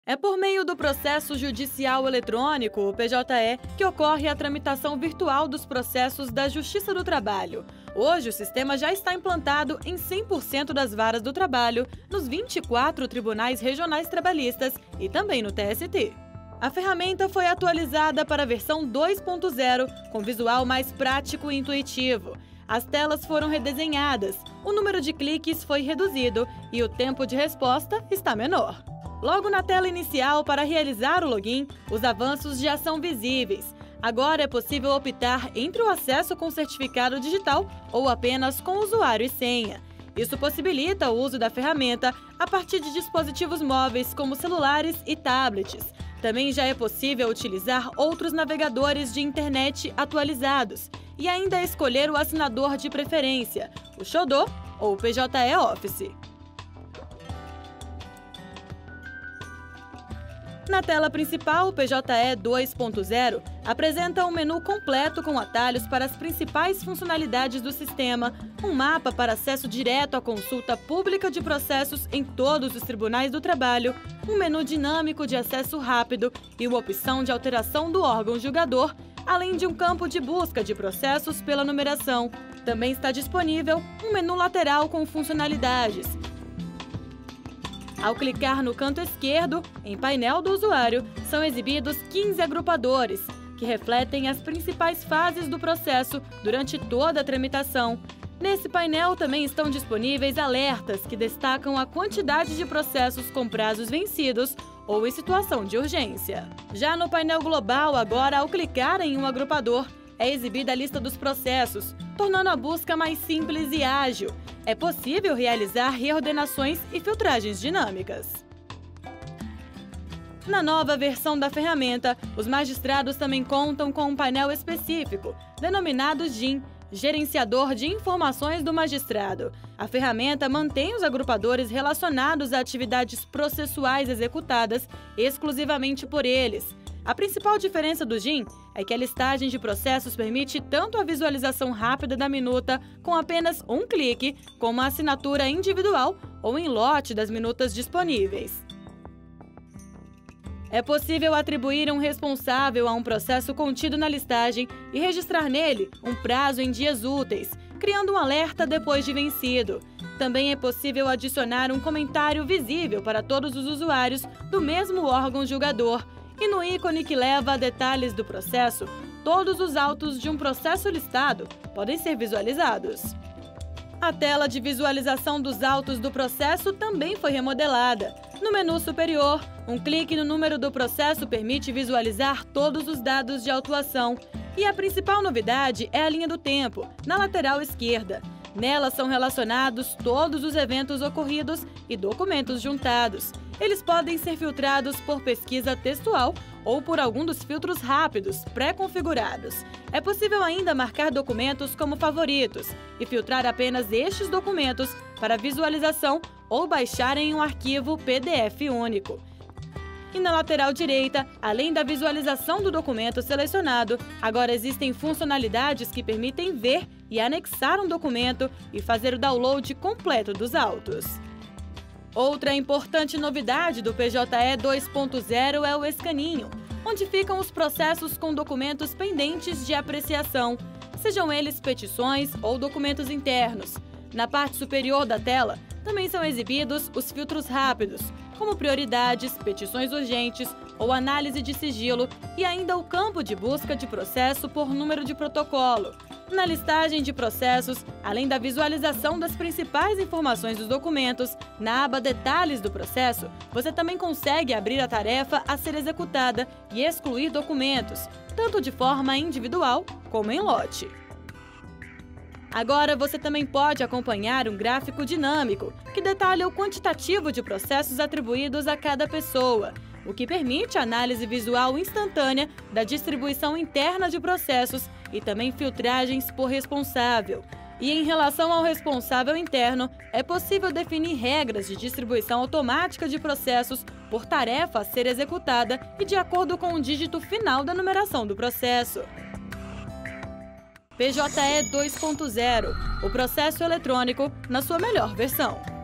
É por meio do processo judicial eletrônico, o PJE, que ocorre a tramitação virtual dos processos da Justiça do Trabalho. Hoje, o sistema já está implantado em 100% das varas do trabalho, nos 24 tribunais regionais trabalhistas e também no TST. A ferramenta foi atualizada para a versão 2.0, com visual mais prático e intuitivo. As telas foram redesenhadas, o número de cliques foi reduzido e o tempo de resposta está menor. Logo na tela inicial, para realizar o login, os avanços já são visíveis. Agora é possível optar entre o acesso com certificado digital ou apenas com usuário e senha. Isso possibilita o uso da ferramenta a partir de dispositivos móveis como celulares e tablets. Também já é possível utilizar outros navegadores de internet atualizados e ainda escolher o assinador de preferência, o Xodó ou o PJE Office. Na tela principal, o PJE 2.0 apresenta um menu completo com atalhos para as principais funcionalidades do sistema, um mapa para acesso direto à consulta pública de processos em todos os tribunais do trabalho, um menu dinâmico de acesso rápido e uma opção de alteração do órgão julgador, além de um campo de busca de processos pela numeração. Também está disponível um menu lateral com funcionalidades. Ao clicar no canto esquerdo, em painel do usuário, são exibidos 15 agrupadores, que refletem as principais fases do processo durante toda a tramitação. Nesse painel também estão disponíveis alertas que destacam a quantidade de processos com prazos vencidos ou em situação de urgência. Já no painel global, agora, ao clicar em um agrupador, é exibida a lista dos processos, tornando a busca mais simples e ágil. É possível realizar reordenações e filtragens dinâmicas. Na nova versão da ferramenta, os magistrados também contam com um painel específico, denominado GIM, Gerenciador de Informações do Magistrado. A ferramenta mantém os agrupadores relacionados a atividades processuais executadas exclusivamente por eles. A principal diferença do GIM é que a listagem de processos permite tanto a visualização rápida da minuta com apenas um clique, como a assinatura individual ou em lote das minutas disponíveis. É possível atribuir um responsável a um processo contido na listagem e registrar nele um prazo em dias úteis, criando um alerta depois de vencido. Também é possível adicionar um comentário visível para todos os usuários do mesmo órgão julgador. E no ícone que leva a detalhes do processo, todos os autos de um processo listado podem ser visualizados. A tela de visualização dos autos do processo também foi remodelada. No menu superior, um clique no número do processo permite visualizar todos os dados de autuação. E a principal novidade é a linha do tempo, na lateral esquerda. Nela são relacionados todos os eventos ocorridos e documentos juntados. Eles podem ser filtrados por pesquisa textual ou por algum dos filtros rápidos pré-configurados. É possível ainda marcar documentos como favoritos e filtrar apenas estes documentos para visualização ou baixar em um arquivo PDF único. E na lateral direita, além da visualização do documento selecionado, agora existem funcionalidades que permitem ver e anexar um documento e fazer o download completo dos autos. Outra importante novidade do PJE 2.0 é o escaninho, onde ficam os processos com documentos pendentes de apreciação, sejam eles petições ou documentos internos. Na parte superior da tela, também são exibidos os filtros rápidos, como prioridades, petições urgentes ou análise de sigilo, e ainda o campo de busca de processo por número de protocolo. Na listagem de processos, além da visualização das principais informações dos documentos, na aba Detalhes do processo, você também consegue abrir a tarefa a ser executada e excluir documentos, tanto de forma individual como em lote. Agora você também pode acompanhar um gráfico dinâmico que detalha o quantitativo de processos atribuídos a cada pessoa, o que permite a análise visual instantânea da distribuição interna de processos e também filtragens por responsável. E em relação ao responsável interno, é possível definir regras de distribuição automática de processos por tarefa a ser executada e de acordo com o dígito final da numeração do processo. PJE 2.0, o processo eletrônico na sua melhor versão.